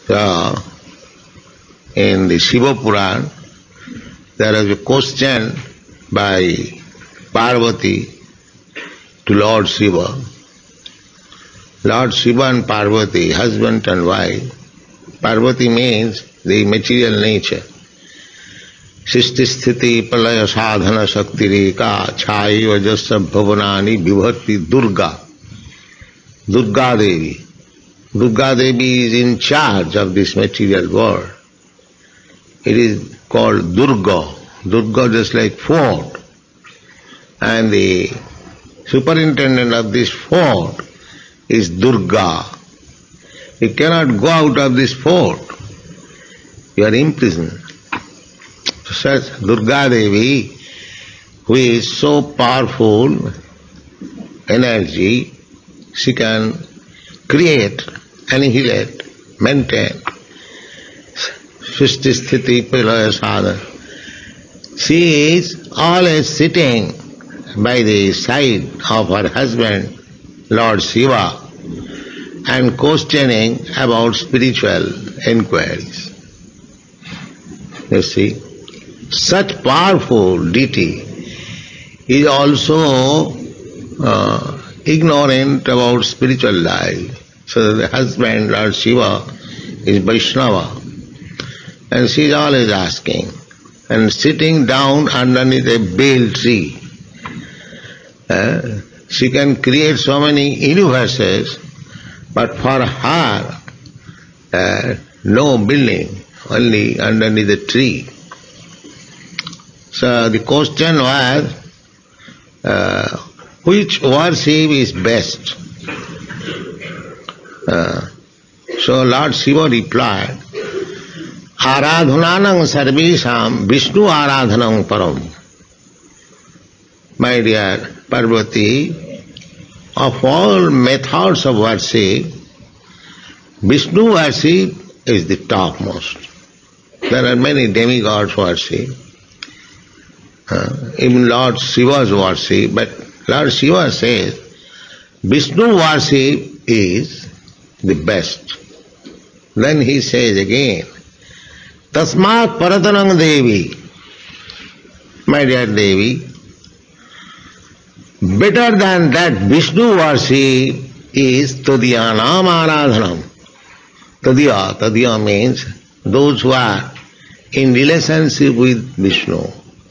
So, in the Shiva Puran, there is a question by Parvati to Lord Shiva. Lord Shiva and Parvati, husband and wife. Parvati means the material nature. Sisti sthiti pralaya sadhana shakti reka chai vajasa bhavanani vibhati Durga. Durga Devi. Durga Devi is in charge of this material world. It is called Durga. Durga just like fort. And the superintendent of this fort is Durga. You cannot go out of this fort. You are imprisoned. Such Durga Devi, who is so powerful energy, she can create, annihilate, maintain. Srishti Sthiti Pralaya Sadhana. She is always sitting by the side of her husband, Lord Shiva, and questioning about spiritual inquiries. You see, such powerful deity is also ignorant about spiritual life. So the husband, Lord Shiva, is Vaishnava, and she is always asking, and sitting down underneath a bale tree. She can create so many universes, but for her, no building, only underneath the tree. So the question was, which worship is best? So Lord Shiva replied, Aradhananam sarvesham Vishnu aradhanam param. My dear Parvati, of all methods of worship, Vishnu worship is the topmost. There are many demigods worship, even Lord Shiva's worship, but Lord Shiva says Vishnu worship is the best. Then he says again, Tasmat Paratanam Devi, my dear Devi, better than that Vishnu worship is Tadyanam Aradhanam. Tadya means those who are in relationship with Vishnu.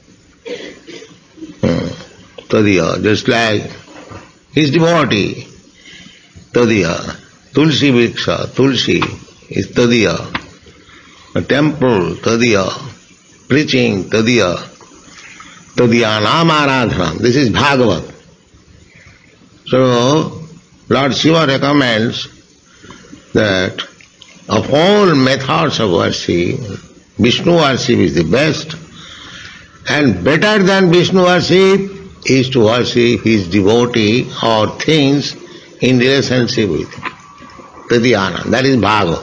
Tadya, just like his devotee, Tadya. Tulsi Vriksha, Tulsi is Tadya. A temple, Tadya. Preaching, Tadya. Tadyanam Aradhanam. This is Bhagavat. So, Lord Shiva recommends that of all methods of worship, Vishnu worship is the best, and better than Vishnu worship is to worship his devotee or things in relationship with him. Tadhyana, that is Bhagavat.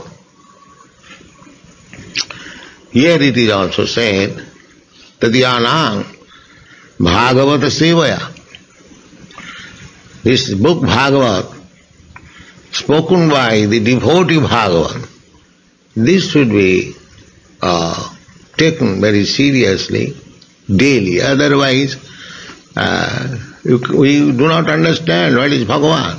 Here it is also said, Tadhyana Bhagavata Sevaya. This book Bhagavat, spoken by the devotee Bhagavat, this should be taken very seriously, daily. Otherwise, we do not understand what is Bhagavan.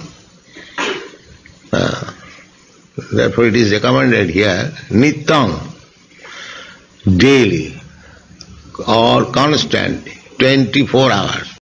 Therefore it is recommended here, Nityam, daily or constantly, 24 hours.